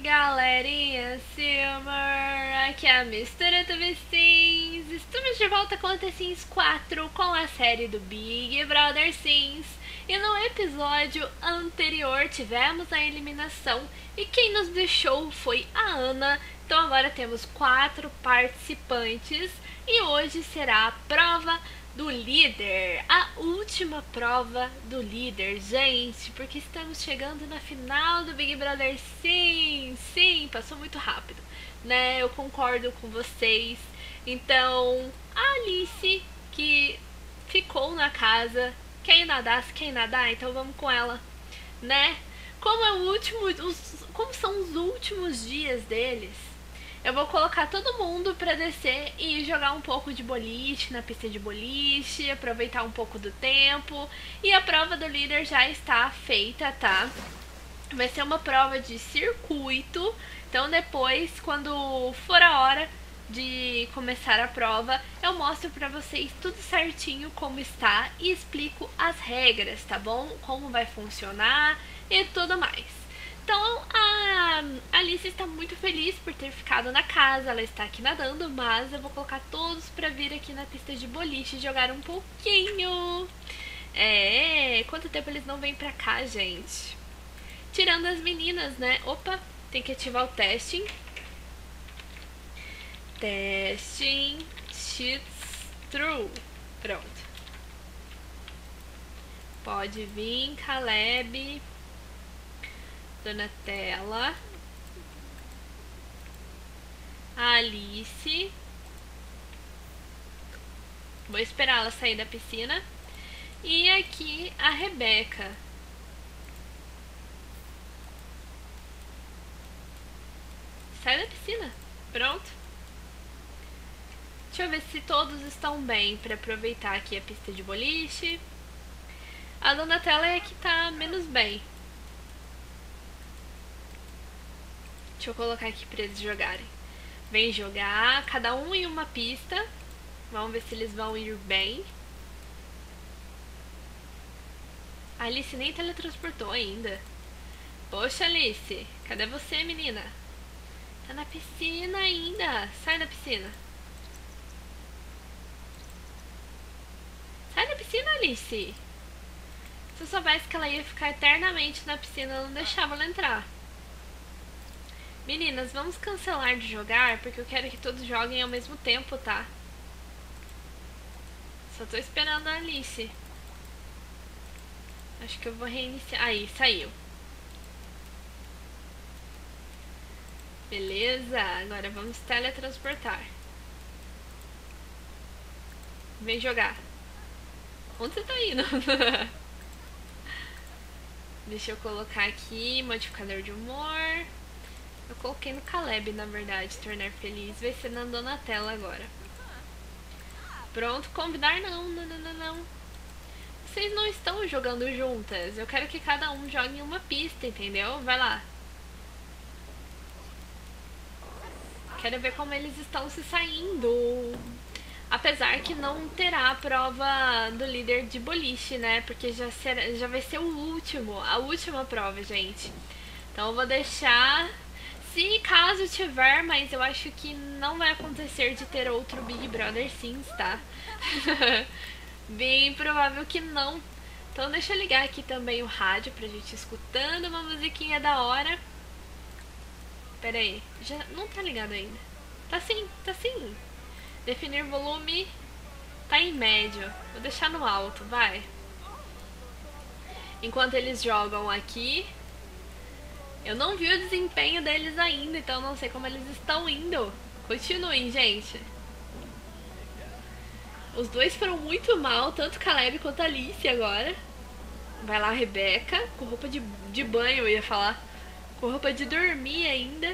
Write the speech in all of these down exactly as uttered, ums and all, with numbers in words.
Galerinha Silver, aqui é a Mistura do The Sims. Estamos de volta com o The Sims quatro com a série do Big Brother Sims. E no episódio anterior tivemos a eliminação e quem nos deixou foi a Ana. Então agora temos quatro participantes e hoje será a prova do líder, a última prova do líder, gente, porque estamos chegando na final do Big Brother. Sim, sim, passou muito rápido, né? Eu concordo com vocês. Então, a Alice, que ficou na casa, quer ir nadar, se quer ir nadar, então vamos com ela, né? Como é o último, os, como são os últimos dias deles, eu vou colocar todo mundo pra descer e jogar um pouco de boliche na pista de boliche, aproveitar um pouco do tempo. E a prova do líder já está feita, tá? Vai ser uma prova de circuito. Então depois, quando for a hora de começar a prova, eu mostro pra vocês tudo certinho como está e explico as regras, tá bom? Como vai funcionar e tudo mais. Então a Alice está muito feliz por ter ficado na casa, ela está aqui nadando, mas eu vou colocar todos pra vir aqui na pista de boliche jogar um pouquinho. É, quanto tempo eles não vêm pra cá, gente? Tirando as meninas, né? Opa, tem que ativar o testing. Testing, cheats, true. Pronto. Pode vir, Caleb. Donatella, a Alice, vou esperar ela sair da piscina, e aqui a Rebeca. Sai da piscina, pronto. Deixa eu ver se todos estão bem para aproveitar aqui a pista de boliche. A Donatella é a que tá menos bem. Deixa eu colocar aqui pra eles jogarem. Vem jogar, cada um em uma pista. Vamos ver se eles vão ir bem. A Alice nem teletransportou ainda. Poxa, Alice, cadê você, menina? Tá na piscina ainda. Sai da piscina. Sai da piscina, Alice. Se eu soubesse que ela ia ficar eternamente na piscina, eu não deixava ela entrar. Meninas, vamos cancelar de jogar, porque eu quero que todos joguem ao mesmo tempo, tá? Só tô esperando a Alice. Acho que eu vou reiniciar. Aí, saiu. Beleza, agora vamos teletransportar. Vem jogar. Onde você tá indo? Deixa eu colocar aqui, modificador de humor. Eu coloquei no Caleb, na verdade, tornar feliz. Vai ser na Donatella agora. Pronto, convidar não, não, não, não, não. Vocês não estão jogando juntas. Eu quero que cada um jogue em uma pista, entendeu? Vai lá. Quero ver como eles estão se saindo. Apesar que não terá a prova do líder de boliche, né? Porque já, será, já vai ser o último, a última prova, gente. Então eu vou deixar... Se caso tiver, mas eu acho que não vai acontecer de ter outro Big Brother Sims, tá? Bem provável que não. Então deixa eu ligar aqui também o rádio pra gente ir escutando uma musiquinha da hora. Pera aí, já não tá ligado ainda. Tá sim, tá sim. Definir volume tá em médio. Vou deixar no alto, vai. Enquanto eles jogam aqui... Eu não vi o desempenho deles ainda, então não sei como eles estão indo. Continuem, gente. Os dois foram muito mal, tanto Caleb quanto Alice agora. Vai lá a Rebeca, com roupa de, de banho, eu ia falar. Com roupa de dormir ainda.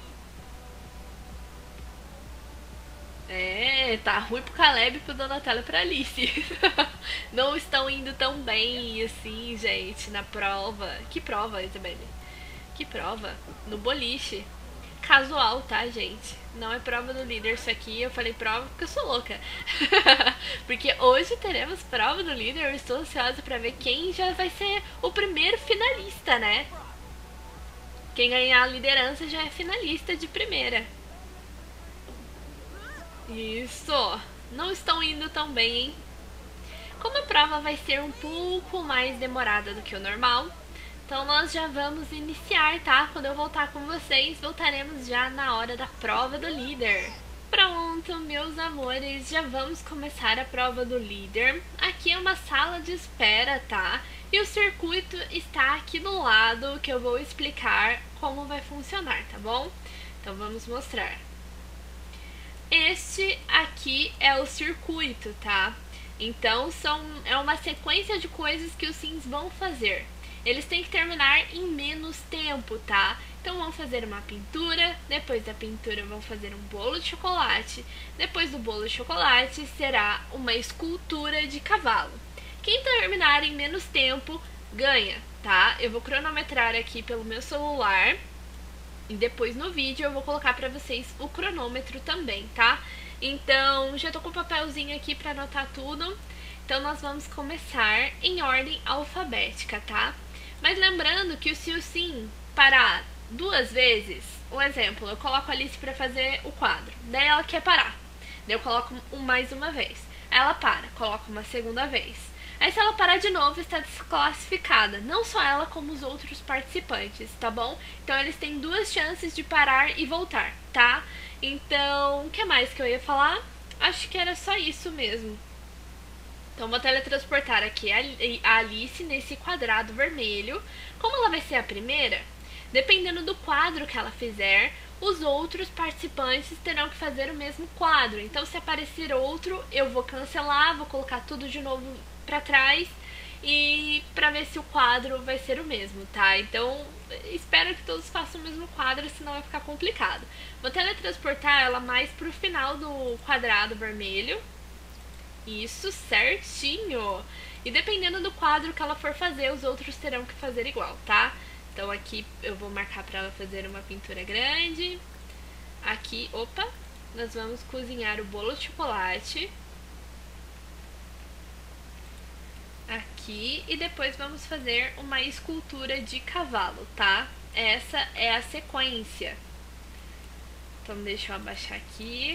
É, tá ruim pro Caleb, pro Donatella e pra Alice. Não estão indo tão bem assim, gente, na prova. Que prova, Isabelle? Que prova? No boliche. Casual, tá, gente? Não é prova do líder isso aqui. Eu falei prova porque eu sou louca. Porque hoje teremos prova do líder. Eu estou ansiosa pra ver quem já vai ser o primeiro finalista, né? Quem ganhar a liderança já é finalista de primeira. Isso! Não estão indo tão bem, hein? Como a prova vai ser um pouco mais demorada do que o normal, então nós já vamos iniciar, tá? Quando eu voltar com vocês, voltaremos já na hora da prova do líder. Pronto, meus amores, já vamos começar a prova do líder. Aqui é uma sala de espera, tá? E o circuito está aqui do lado, que eu vou explicar como vai funcionar, tá bom? Então vamos mostrar. Este aqui é o circuito, tá? Então são, é uma sequência de coisas que os sims vão fazer. Eles têm que terminar em menos tempo, tá? Então vão fazer uma pintura, depois da pintura vão fazer um bolo de chocolate, depois do bolo de chocolate será uma escultura de cavalo. Quem terminar em menos tempo ganha, tá? Eu vou cronometrar aqui pelo meu celular e depois no vídeo eu vou colocar pra vocês o cronômetro também, tá? Então, já tô com o papelzinho aqui pra anotar tudo. Então nós vamos começar em ordem alfabética, tá? Mas lembrando que se o sim parar duas vezes, um exemplo, eu coloco a Alice pra fazer o quadro, daí ela quer parar, daí eu coloco um, mais uma vez, aí ela para, coloco uma segunda vez. Aí se ela parar de novo, está desclassificada. Não só ela, como os outros participantes, tá bom? Então eles têm duas chances de parar e voltar, tá? Então, o que mais que eu ia falar? Acho que era só isso mesmo. Então vou teletransportar aqui a Alice nesse quadrado vermelho. Como ela vai ser a primeira, dependendo do quadro que ela fizer, os outros participantes terão que fazer o mesmo quadro. Então se aparecer outro, eu vou cancelar, vou colocar tudo de novo pra trás e pra ver se o quadro vai ser o mesmo, tá? Então espero que todos façam o mesmo quadro, senão vai ficar complicado. Vou teletransportar ela mais pro final do quadrado vermelho. Isso, certinho! E dependendo do quadro que ela for fazer, os outros terão que fazer igual, tá? Então aqui eu vou marcar pra ela fazer uma pintura grande. Aqui, opa, nós vamos cozinhar o bolo de chocolate. Aqui, e depois vamos fazer uma escultura de cavalo, tá? Essa é a sequência. Então deixa eu abaixar aqui.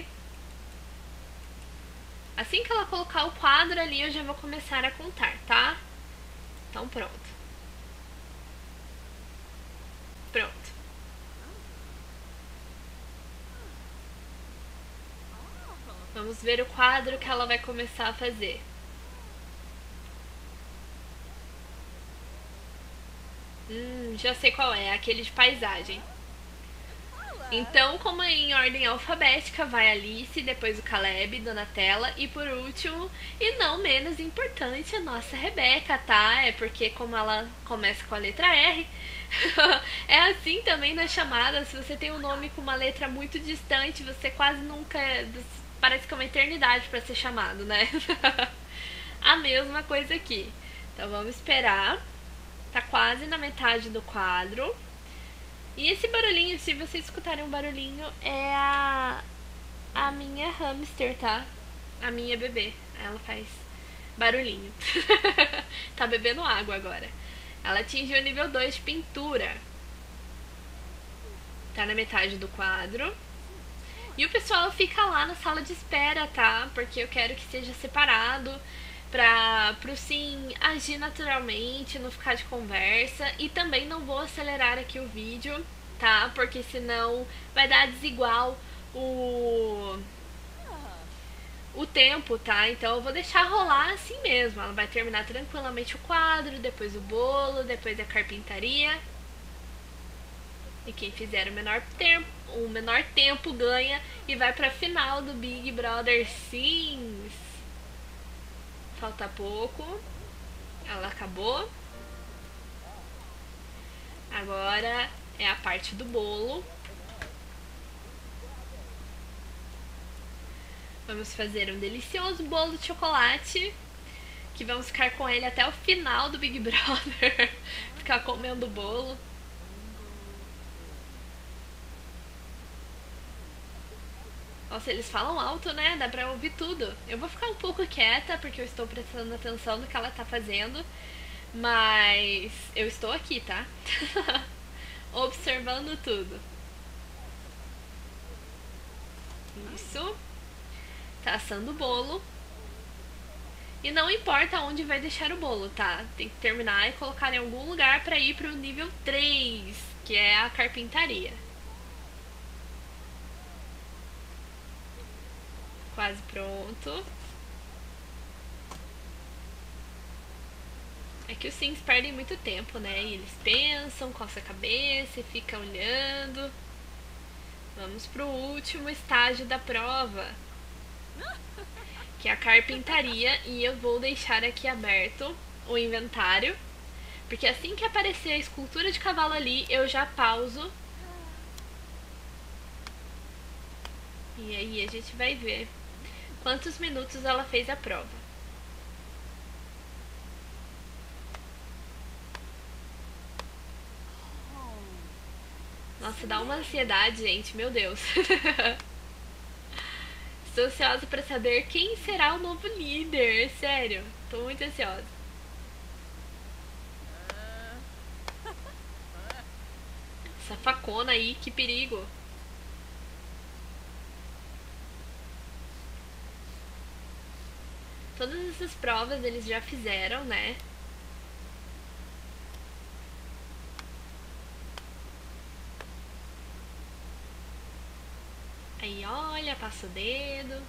Assim que ela colocar o quadro ali, eu já vou começar a contar, tá? Então pronto. Pronto. Vamos ver o quadro que ela vai começar a fazer. Hum, já sei qual é, aquele de paisagem. Então, como é em ordem alfabética, vai Alice, depois o Caleb, Donatella e por último, e não menos importante, a nossa Rebeca, tá? É porque como ela começa com a letra R, é assim também na chamada, se você tem um nome com uma letra muito distante, você quase nunca, parece que é uma eternidade pra ser chamado, né? A mesma coisa aqui. Então vamos esperar. Tá quase na metade do quadro. E esse barulhinho, se vocês escutarem um barulhinho, é a, a minha hamster, tá? A minha bebê. Ela faz barulhinho. Tá bebendo água agora. Ela atingiu o nível dois de pintura. Tá na metade do quadro. E o pessoal fica lá na sala de espera, tá? Porque eu quero que seja separado. Pra, pro sim agir naturalmente, não ficar de conversa. E também não vou acelerar aqui o vídeo, tá? Porque senão vai dar desigual o, o tempo, tá? Então eu vou deixar rolar assim mesmo. Ela vai terminar tranquilamente o quadro, depois o bolo, depois a carpintaria. E quem fizer o menor tempo, o menor tempo ganha e vai pra final do Big Brother Sims. Falta pouco. Ela acabou. Agora é a parte do bolo. Vamos fazer um delicioso bolo de chocolate, que vamos ficar com ele até o final do Big Brother. Ficar comendo o bolo. Nossa, eles falam alto, né? Dá pra ouvir tudo. Eu vou ficar um pouco quieta, porque eu estou prestando atenção no que ela tá fazendo. Mas eu estou aqui, tá? Observando observando tudo. Isso. Tá assando o bolo. E não importa onde vai deixar o bolo, tá? Tem que terminar e colocar em algum lugar para ir pro nível três, que é a carpintaria. Quase pronto. É que os Sims perdem muito tempo, né? E eles pensam, coçam a cabeça e ficam olhando. Vamos pro último estágio da prova, que é a carpintaria, e eu vou deixar aqui aberto o inventário, porque assim que aparecer a escultura de cavalo ali, eu já pauso. E aí a gente vai ver quantos minutos ela fez a prova. Nossa, dá uma ansiedade, gente, meu Deus. Estou ansiosa para saber quem será o novo líder, sério, tô muito ansiosa. Essa facona aí, que perigo. Todas essas provas eles já fizeram, né? Aí olha, passa o dedo.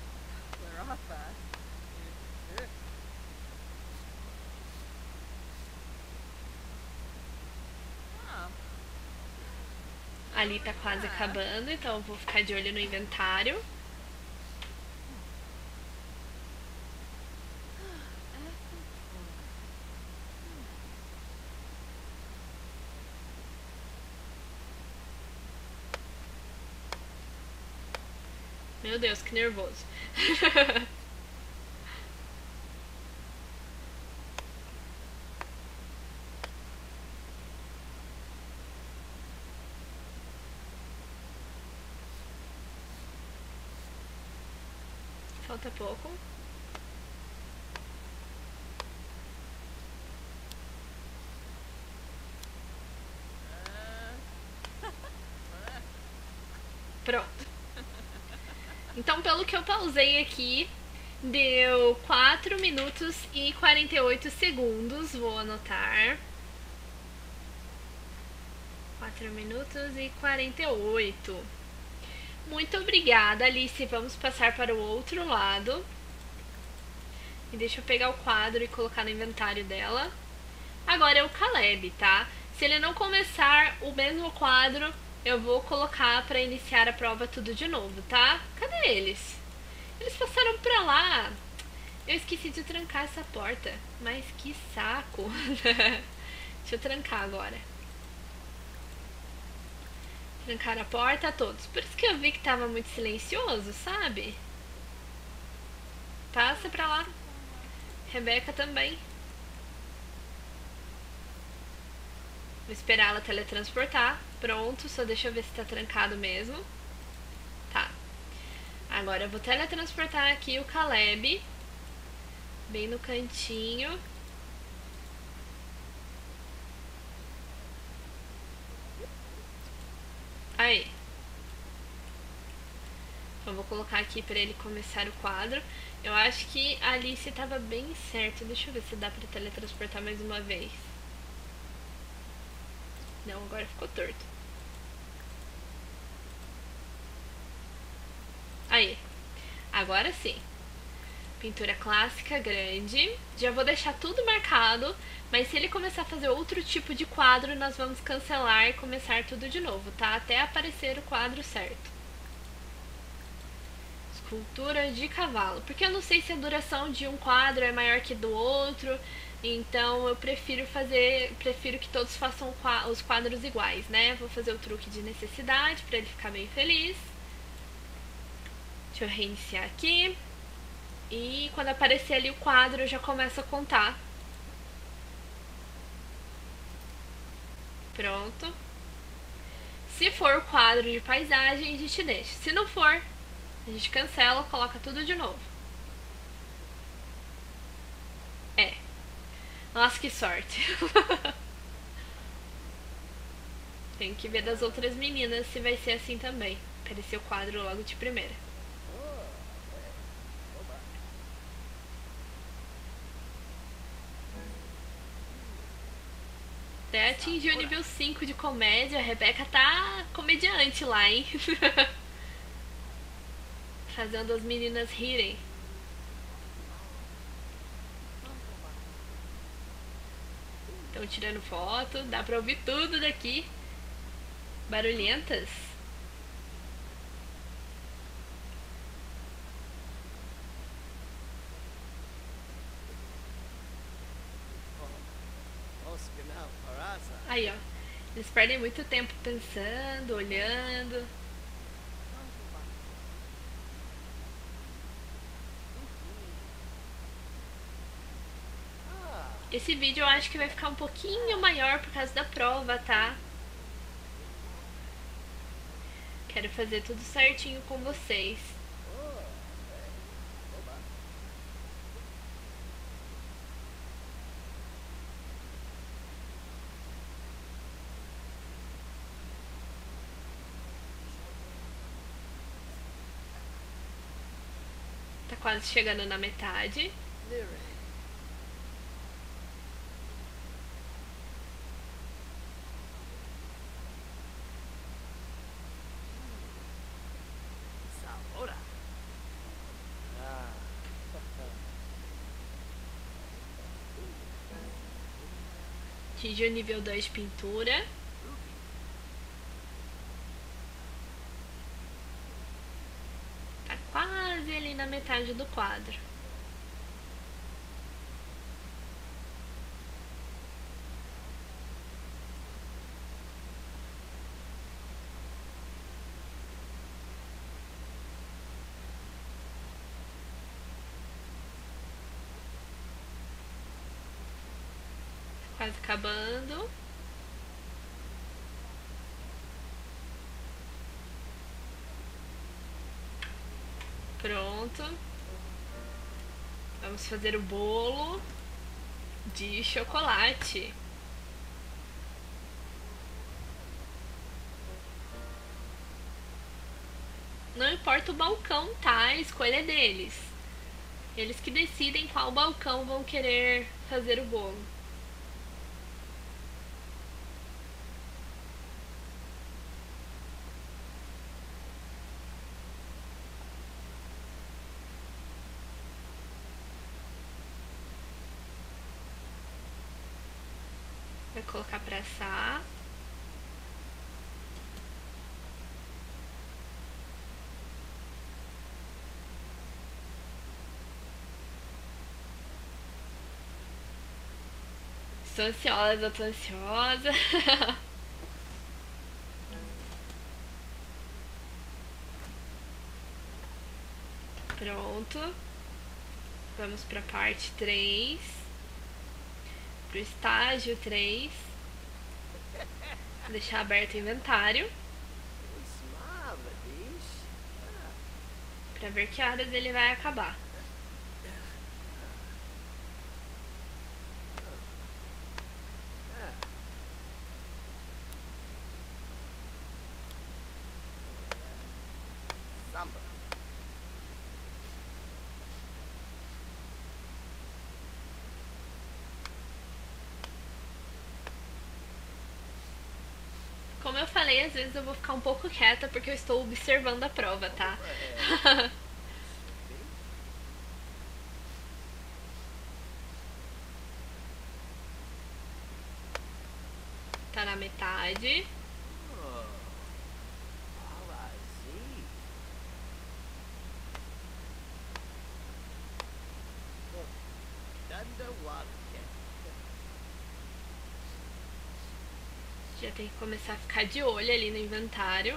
Ali tá quase acabando, então eu vou ficar de olho no inventário. Meu Deus, que nervoso. Falta pouco. Pronto. Então, pelo que eu pausei aqui, deu quatro minutos e quarenta e oito segundos. Vou anotar. quatro minutos e quarenta e oito. Muito obrigada, Alice. Vamos passar para o outro lado. E deixa eu pegar o quadro e colocar no inventário dela. Agora é o Caleb, tá? Se ele não começar o mesmo quadro, eu vou colocar para iniciar a prova tudo de novo, tá? Cadê eles? Eles passaram pra lá. Eu esqueci de trancar essa porta. Mas que saco. Deixa eu trancar agora. Trancar a porta a todos. Por isso que eu vi que tava muito silencioso, sabe? Passa pra lá. Rebeca também. Vou esperar ela teletransportar. Pronto, só deixa eu ver se tá trancado mesmo. Tá. Agora eu vou teletransportar aqui o Caleb. Bem no cantinho. Aí. Eu vou colocar aqui pra ele começar o quadro. Eu acho que a Alice tava bem certo. Deixa eu ver se dá pra teletransportar mais uma vez. Não, agora ficou torto. Aí. Agora sim. Pintura clássica grande. Já vou deixar tudo marcado. Mas se ele começar a fazer outro tipo de quadro, nós vamos cancelar e começar tudo de novo, tá? Até aparecer o quadro certo. Escultura de cavalo. Porque eu não sei se a duração de um quadro é maior que do outro. Então eu prefiro fazer, prefiro que todos façam os quadros iguais, né? Vou fazer o truque de necessidade para ele ficar bem feliz. Deixa eu reiniciar aqui. E quando aparecer ali o quadro, eu já começo a contar. Pronto. Se for o quadro de paisagem, a gente deixa. Se não for, a gente cancela, coloca tudo de novo. É. Nossa, que sorte. Tem que ver das outras meninas se vai ser assim também. Apareceu o quadro logo de primeira. Até atingiu o nível cinco de comédia. A Rebeca tá comediante lá, hein? Fazendo as meninas rirem. Estão tirando foto. Dá pra ouvir tudo daqui. Barulhentas. Aí, ó. Eles perdem muito tempo pensando, olhando. Esse vídeo eu acho que vai ficar um pouquinho maior por causa da prova, tá? Quero fazer tudo certinho com vocês. Tá quase chegando na metade. Atingiu o nível dois de pintura. Tá quase ali na metade do quadro. Quase acabando. Pronto. Vamos fazer o bolo de chocolate. Não importa o balcão, tá? A escolha é deles. Eles que decidem qual balcão vão querer fazer o bolo. Vai colocar pra assar. Estou ansiosa, tô ansiosa. Pronto. Vamos pra parte três. Pro estágio três. Vou deixar aberto o inventário. Pra ver que horas ele vai acabar. Como eu falei, às vezes eu vou ficar um pouco quieta porque eu estou observando a prova, tá? Tá na metade. Já tem que começar a ficar de olho ali no inventário.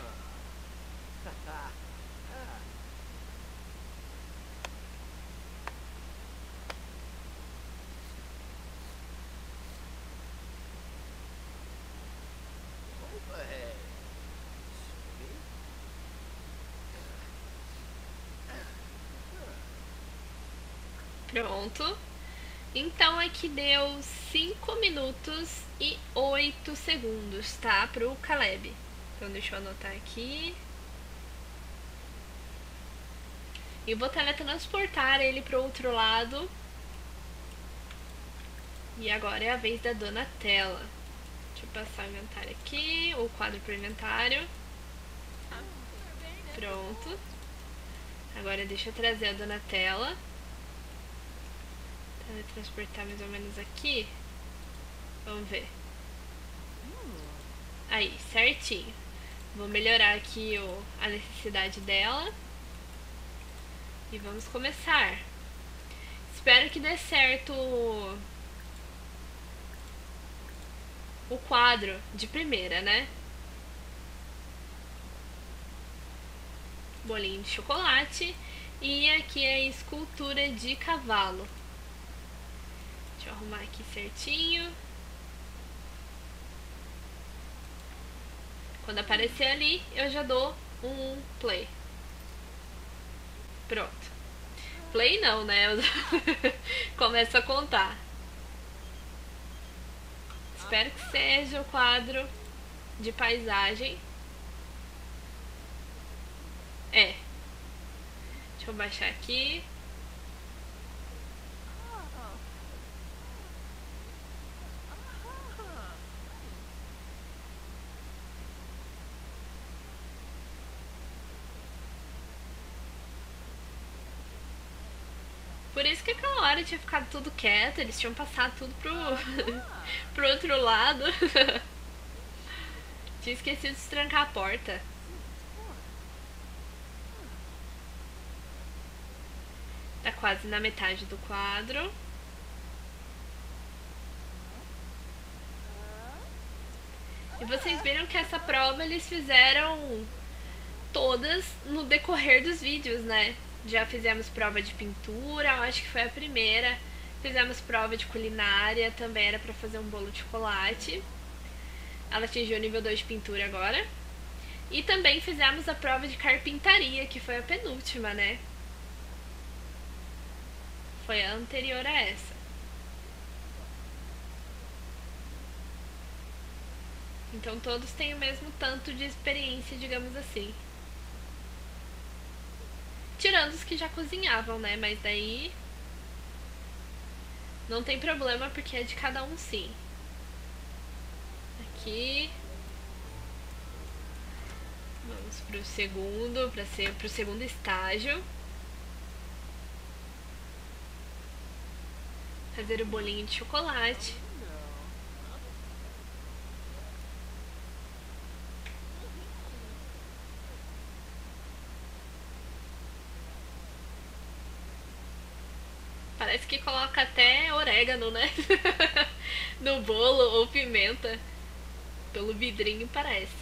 Pronto. Então aqui deu cinco minutos e oito segundos, tá? Pro Caleb. Então deixa eu anotar aqui. E vou teletransportar ele pro outro lado. E agora é a vez da Donatella. Deixa eu passar o inventário aqui, o quadro pro inventário. Pronto. Agora deixa eu trazer a Donatella. Teletransportar mais ou menos aqui. Vamos ver. Aí, certinho. Vou melhorar aqui o, a necessidade dela. E vamos começar. Espero que dê certo o, o quadro de primeira, né? Bolinho de chocolate. E aqui é a escultura de cavalo. Deixa eu arrumar aqui certinho. Quando aparecer ali, eu já dou um play. Pronto. Play não, né? Eu começo a contar. Espero que seja o quadro de paisagem. É. Deixa eu baixar aqui. Por isso que aquela hora tinha ficado tudo quieto, eles tinham passado tudo pro, pro outro lado. Tinha esquecido de trancar a porta. Tá quase na metade do quadro. E vocês viram que essa prova eles fizeram todas no decorrer dos vídeos, né? Já fizemos prova de pintura, eu acho que foi a primeira. Fizemos prova de culinária, também era pra fazer um bolo de chocolate. Ela atingiu o nível dois de pintura agora. E também fizemos a prova de carpintaria, que foi a penúltima, né? Foi a anterior a essa. Então todos têm o mesmo tanto de experiência, digamos assim. Tirando os que já cozinhavam, né? Mas daí não tem problema porque é de cada um sim. Aqui. Vamos pro segundo, para ser pro segundo estágio. Fazer o bolinho de chocolate. Parece que coloca até orégano, né? No bolo ou pimenta. Pelo vidrinho parece.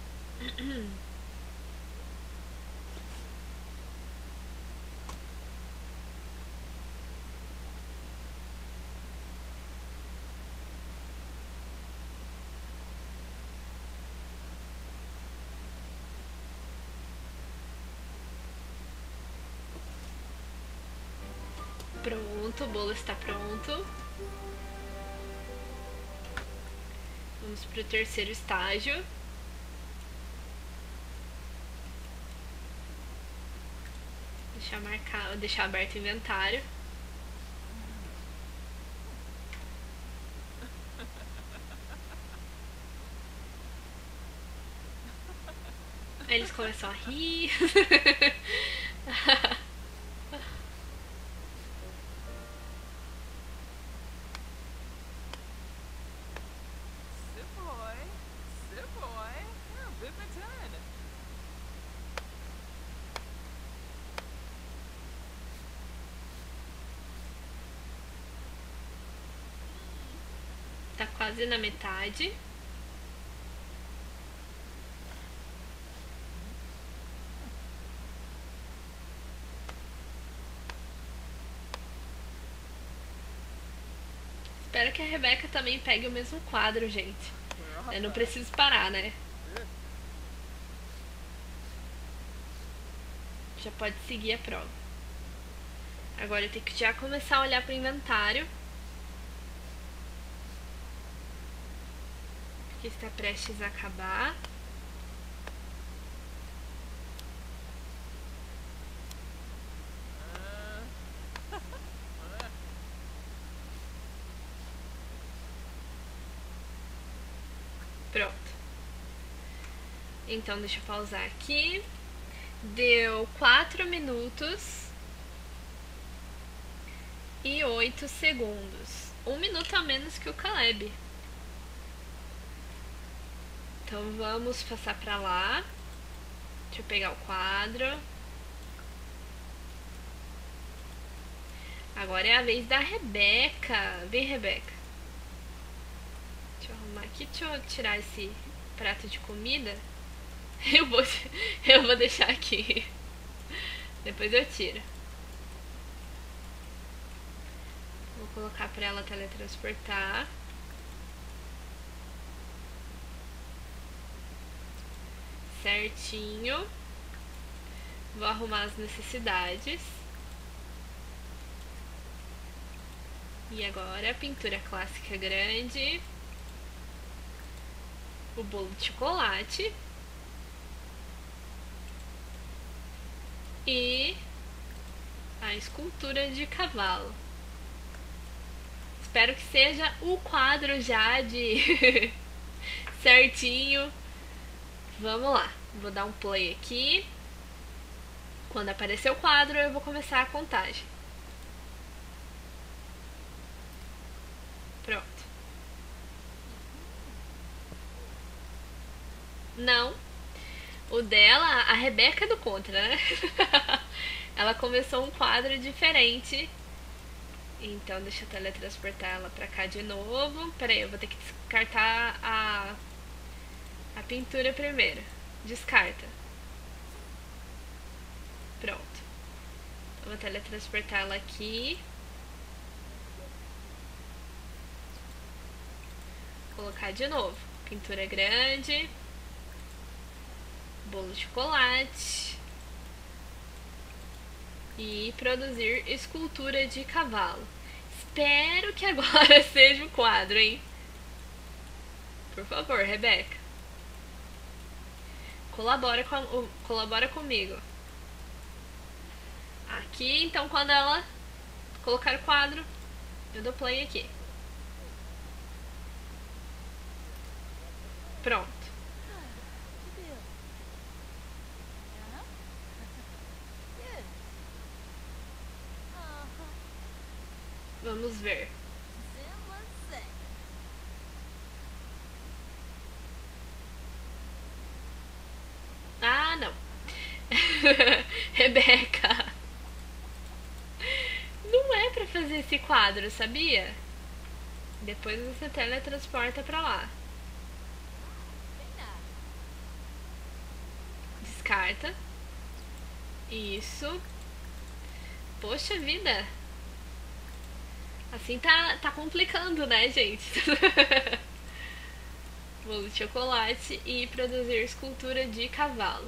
Pronto, o bolo está pronto. Vamos para o terceiro estágio. Deixar marcar, deixar aberto o inventário. Aí eles começam a rir. Tá quase na metade. Espero que a Rebeca também pegue o mesmo quadro, gente. Eu não preciso parar, né? Já pode seguir a prova. Agora eu tenho que já começar a olhar pro inventário. que está prestes a acabar. Pronto. Então deixa eu pausar aqui. Deu quatro minutos e oito segundos. Um minuto a menos que o Caleb. Então vamos passar pra lá. Deixa eu pegar o quadro. Agora é a vez da Rebeca. Vem, Rebeca. Deixa eu arrumar aqui. Deixa eu tirar esse prato de comida. Eu vou, eu vou deixar aqui. Depois eu tiro. Vou colocar pra ela teletransportar. Certinho. Vou arrumar as necessidades. E agora a pintura clássica grande. O bolo de chocolate. E a escultura de cavalo. Espero que seja o quadro já de certinho. Vamos lá, vou dar um play aqui. Quando aparecer o quadro, eu vou começar a contagem. Pronto. Não. O dela, a Rebeca é do contra, né? Ela começou um quadro diferente. Então deixa eu teletransportar ela pra cá de novo. Pera aí, eu vou ter que descartar a, a pintura primeiro. Descarta. Pronto. Eu vou teletransportar ela aqui. Colocar de novo. Pintura grande. Bolo de chocolate. E produzir escultura de cavalo. Espero que agora seja o quadro, hein? Por favor, Rebeca. Colabora, com, colabora comigo. Aqui, então, quando ela colocar o quadro, eu dou play aqui. Pronto. Vamos ver. Ah, não. Rebeca. Não é pra fazer esse quadro, sabia? Depois você teletransporta pra lá. Descarta. Isso. Poxa vida. Assim tá, tá complicando, né, gente? Bolo de chocolate e produzir escultura de cavalo.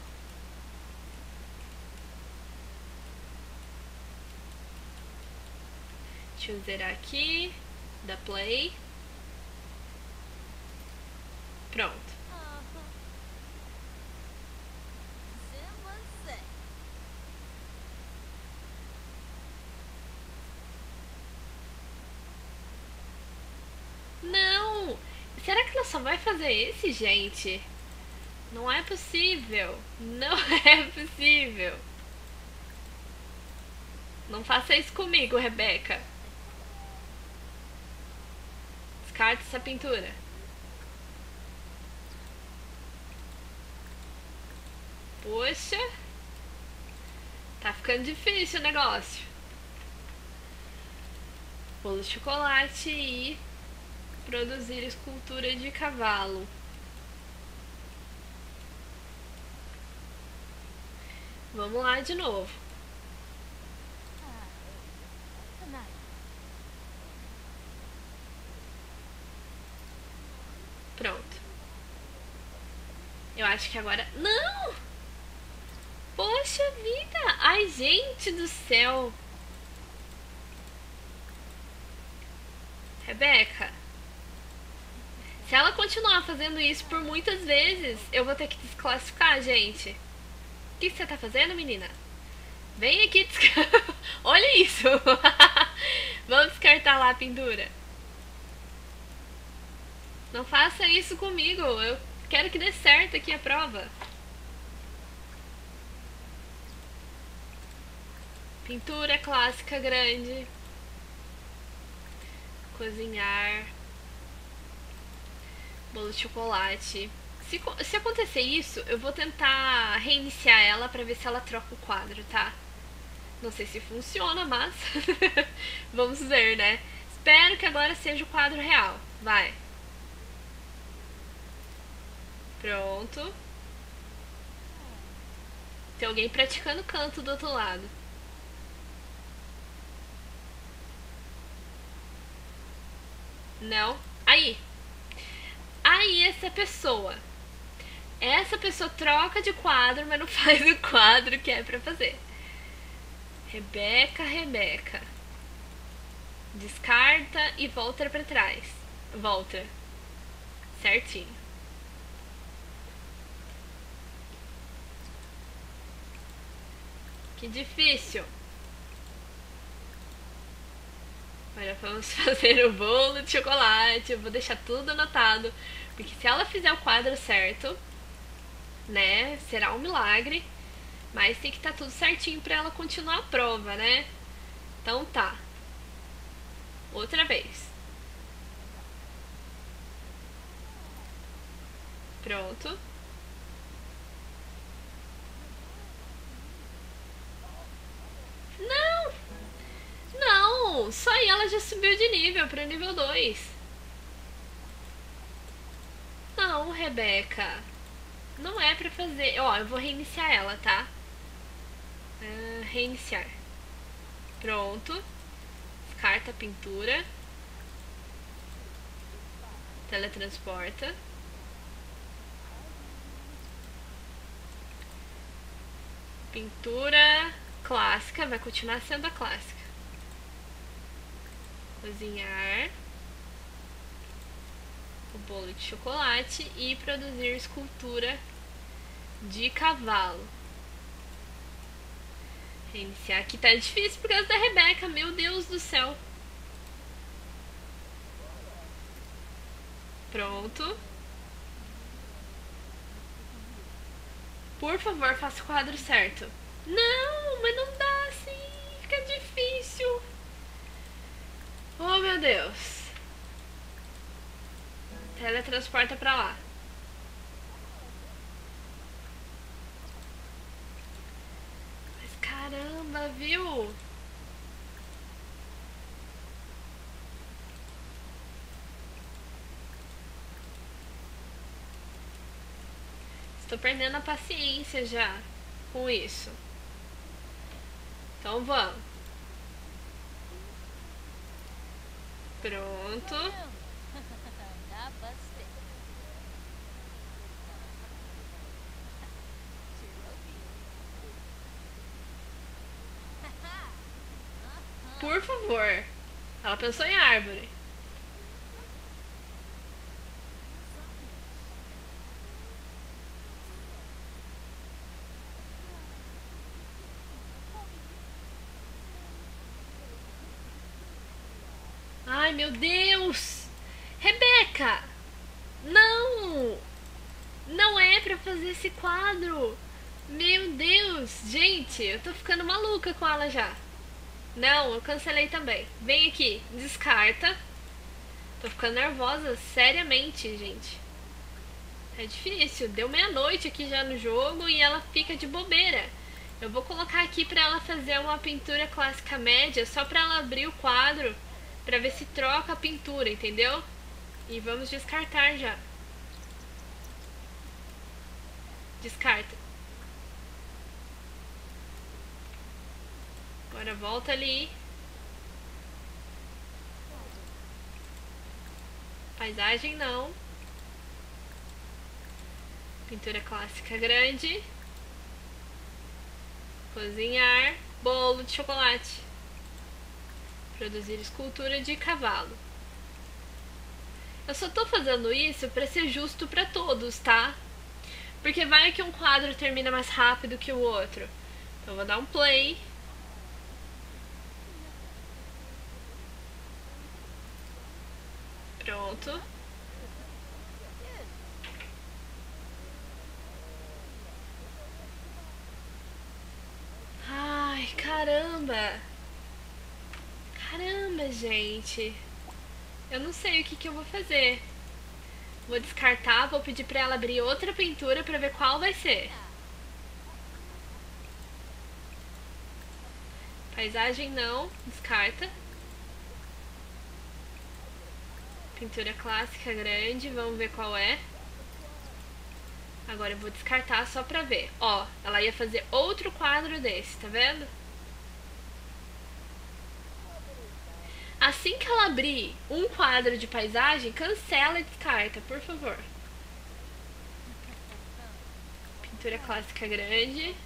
Deixa eu zerar aqui. Da play. Pronto. Não! Será que ela só vai fazer esse, gente? Não é possível. Não é possível. Não faça isso comigo, Rebeca. Descarta essa pintura. Poxa. Tá ficando difícil o negócio. Bolo de chocolate e produzir escultura de cavalo. Vamos lá de novo. Pronto. Eu acho que agora... Não! Poxa vida! Ai, gente do céu! Rebeca, Se ela continuar fazendo isso por muitas vezes, eu vou ter que desclassificar, gente. O que você tá fazendo, menina? Vem aqui descartar. Olha isso. Vamos descartar lá a pintura. Não faça isso comigo. Eu quero que dê certo aqui a prova. Pintura clássica grande. Cozinhar. Bolo de chocolate. Se, se acontecer isso, eu vou tentar reiniciar ela pra ver se ela troca o quadro, tá? Não sei se funciona, mas vamos ver, né? Espero que agora seja o quadro real. Vai. Pronto. Tem alguém praticando canto do outro lado. Não. Aí. Aí essa pessoa. Essa pessoa troca de quadro, mas não faz o quadro que é pra fazer. Rebeca, Rebeca. Descarta e volta pra trás. Volta. Certinho. Que difícil. Agora vamos fazer o bolo de chocolate. Eu vou deixar tudo anotado. Porque se ela fizer o quadro certo, né, será um milagre. Mas tem que estar tudo certinho pra ela continuar a prova, né? Então tá. Outra vez. Pronto. Não! Não! Só aí ela já subiu de nível pra nível dois. Não, Rebeca. Não é pra fazer. Ó, eu vou reiniciar ela, tá? Uh, reiniciar. Pronto. Descarta a pintura. Teletransporta. Pintura clássica. Vai continuar sendo a clássica. Cozinhar. O bolo de chocolate e produzir escultura de cavalo. Reiniciar aqui tá difícil por causa da Rebeca, meu Deus do céu. Pronto. Por favor, faça o quadro certo. Não, mas não dá assim, fica difícil. Oh, meu Deus. Teletransporta pra lá. Mas caramba, viu? Estou perdendo a paciência já com isso. Então vamos. Pronto. Por favor. Ela pensou em árvore. Ai, meu Deus! Rebeca! Não! Não é pra fazer esse quadro! Meu Deus! Gente, eu tô ficando maluca com ela já. Não, eu cancelei também. Vem aqui, descarta. Tô ficando nervosa, seriamente, gente. É difícil, deu meia-noite aqui já no jogo e ela fica de bobeira. Eu vou colocar aqui pra ela fazer uma pintura clássica média, só pra ela abrir o quadro, pra ver se troca a pintura, entendeu? E vamos descartar já. Descarta. Agora volta ali. Paisagem não. Pintura clássica grande. Cozinhar. Bolo de chocolate. Produzir escultura de cavalo. Eu só tô fazendo isso pra ser justo pra todos, tá? Porque vai que um quadro termina mais rápido que o outro. Então eu vou dar um play. Pronto. Ai, caramba. Caramba, gente. Eu não sei o que, que eu vou fazer. Vou descartar, vou pedir pra ela abrir outra pintura pra ver qual vai ser. Paisagem não, descarta. Pintura clássica grande, vamos ver qual é. Agora eu vou descartar só pra ver. Ó, ela ia fazer outro quadro desse, tá vendo? Assim que ela abrir um quadro de paisagem, cancela e descarta, por favor. Pintura clássica grande.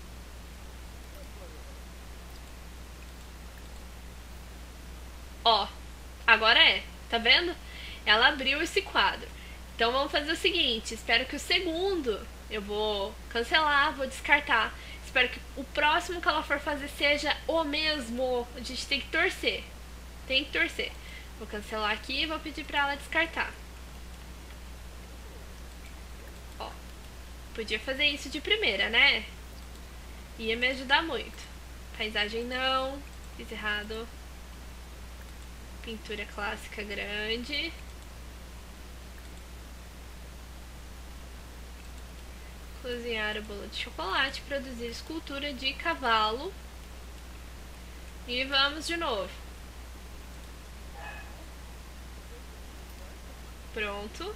Ó, agora é, tá vendo? Ela abriu esse quadro. Então vamos fazer o seguinte, espero que o segundo eu vou cancelar, vou descartar. Espero que o próximo que ela for fazer seja o mesmo. A gente tem que torcer. Tem que torcer. Vou cancelar aqui e vou pedir pra ela descartar. Ó, podia fazer isso de primeira, né? Ia me ajudar muito. Paisagem não, fiz errado. Pintura clássica grande. Cozinhar o bolo de chocolate, produzir escultura de cavalo. E vamos de novo. Pronto.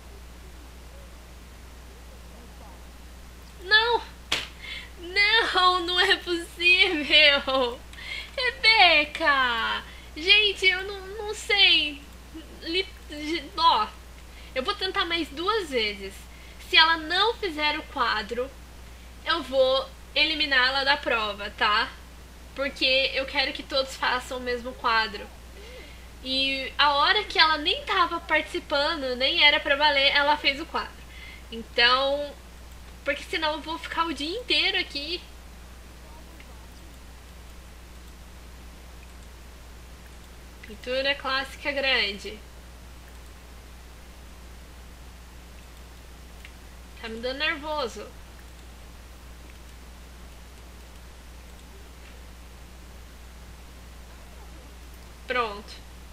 Não! Não, não é possível! Rebeca! Gente, eu não, não sei. Ó, eu vou tentar mais duas vezes. Se ela não fizer o quadro, eu vou eliminá-la da prova, tá? Porque eu quero que todos façam o mesmo quadro. E a hora que ela nem tava participando, nem era pra valer, ela fez o quadro. Então, porque senão eu vou ficar o dia inteiro aqui. Pintura clássica grande. Tá me dando nervoso. Pronto.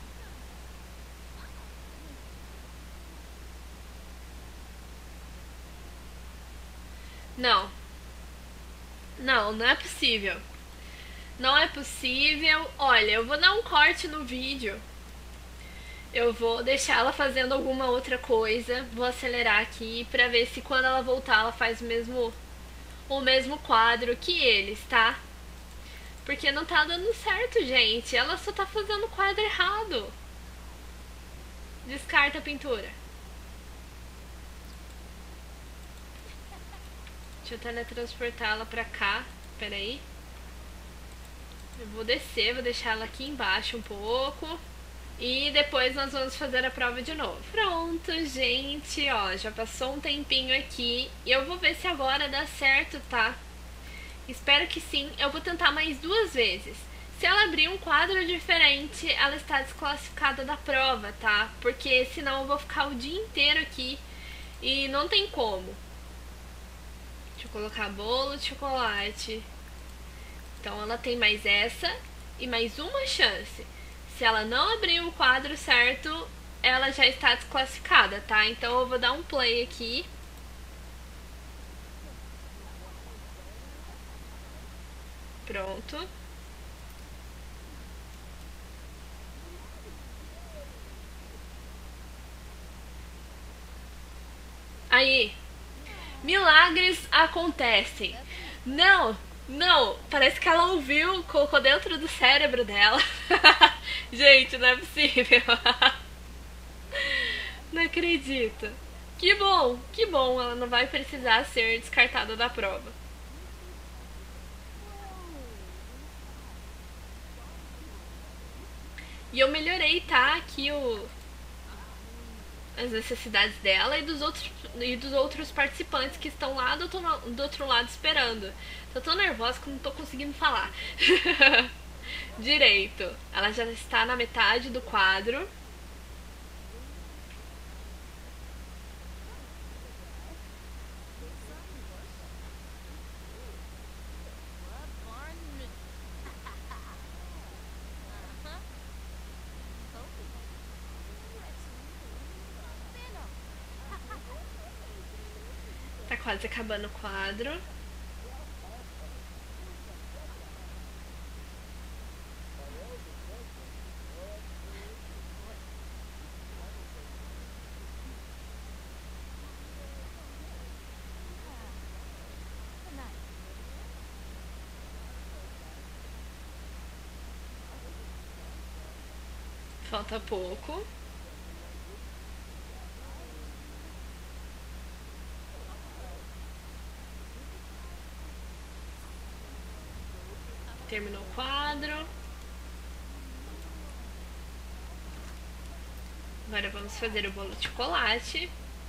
Não. Não, não é possível. Não é possível. Olha, eu vou dar um corte no vídeo. Eu vou deixar ela fazendo alguma outra coisa. Vou acelerar aqui pra ver se quando ela voltar ela faz o mesmo, o mesmo quadro que eles, tá? Porque não tá dando certo, gente. Ela só tá fazendo o quadro errado. Descarta a pintura. Deixa eu teletransportá-la pra cá. Pera aí. Eu vou descer, vou deixar ela aqui embaixo um pouco. E depois nós vamos fazer a prova de novo. Pronto, gente, ó, já passou um tempinho aqui. E eu vou ver se agora dá certo, tá? Espero que sim. Eu vou tentar mais duas vezes. Se ela abrir um quadro diferente, ela está desclassificada da prova, tá? Porque senão eu vou ficar o dia inteiro aqui e não tem como. Deixa eu colocar bolo de chocolate. Então ela tem mais essa e mais uma chance. Se ela não abrir o quadro certo, ela já está desclassificada, tá? Então eu vou dar um play aqui. Pronto. Aí. Milagres acontecem. Não, não. Parece que ela ouviu, colocou dentro do cérebro dela. Gente, não é possível. Não acredito. Que bom, que bom. Ela não vai precisar ser descartada da prova. E eu melhorei, tá? Aqui o... as necessidades dela e dos outros, e dos outros participantes que estão lá do outro, do outro lado esperando. Tô tão nervosa que não tô conseguindo falar direito. Ela já está na metade do quadro. Tá quase acabando o quadro. Falta pouco. Terminou o quadro. Agora vamos fazer o bolo de chocolate.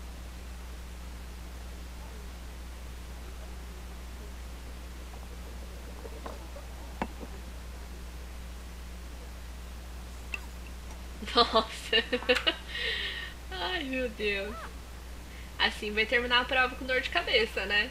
Nossa. Ai, meu Deus. Assim vai terminar a prova com dor de cabeça, né?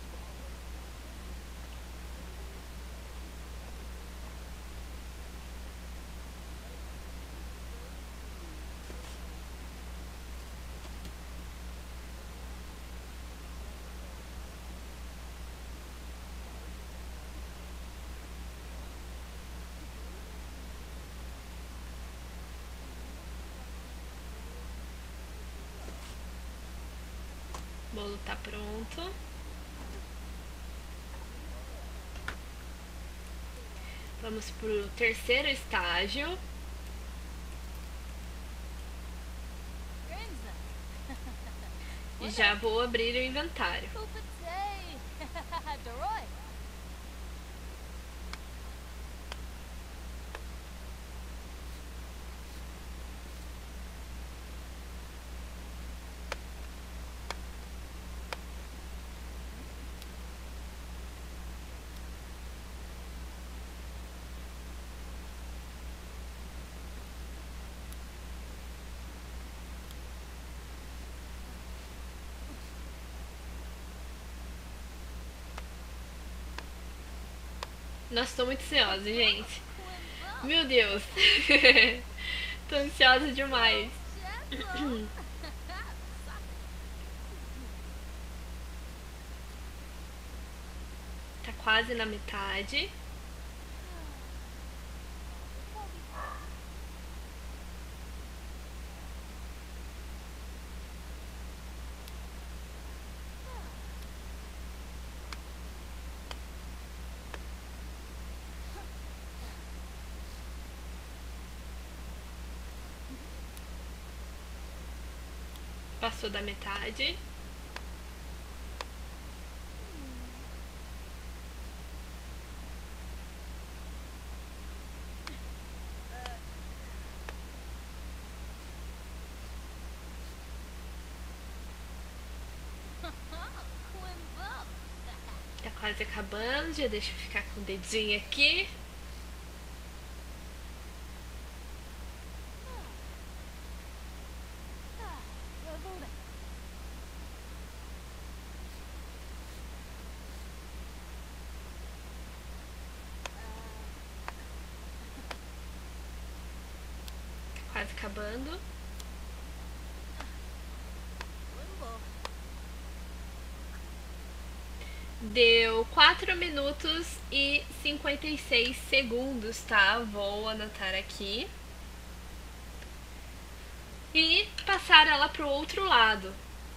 O bolo tá pronto. Vamos pro terceiro estágio. E já vou abrir o inventário. Nossa, tô muito ansiosa, gente. Meu Deus. Tô ansiosa demais. Tá quase na metade. Passou da metade. Tá quase acabando, já deixa eu ficar com o dedinho aqui. Quase acabando. Deu quatro minutos e cinquenta e seis segundos, tá? Vou anotar aqui. E passar ela pro outro lado.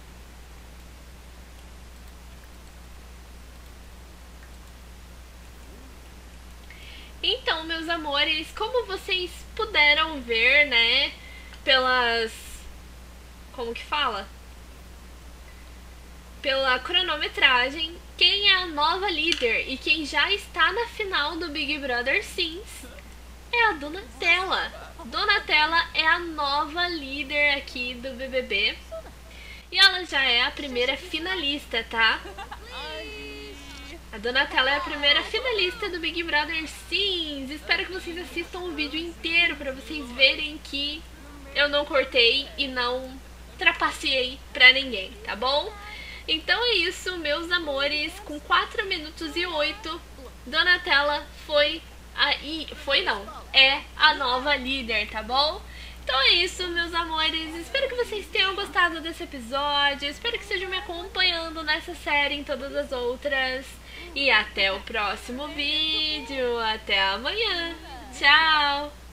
Então, meus amores, como vocês puderam ver, né, pelas... como que fala? Pela cronometragem, quem é a nova líder e quem já está na final do Big Brother Sims é a Donatella. Donatella é a nova líder aqui do B B B. E ela já é a primeira finalista, tá? A Donatella é a primeira finalista do Big Brother Sims. Espero que vocês assistam o vídeo inteiro pra vocês verem que eu não cortei e não trapaceei pra ninguém, tá bom? Então é isso, meus amores. Com quatro minutos e oito, Donatella foi a... Foi não, é a nova líder, tá bom? Então é isso, meus amores. Espero que vocês tenham gostado desse episódio. Espero que estejam me acompanhando nessa série e em todas as outras. E até o próximo vídeo. Até amanhã. Tchau!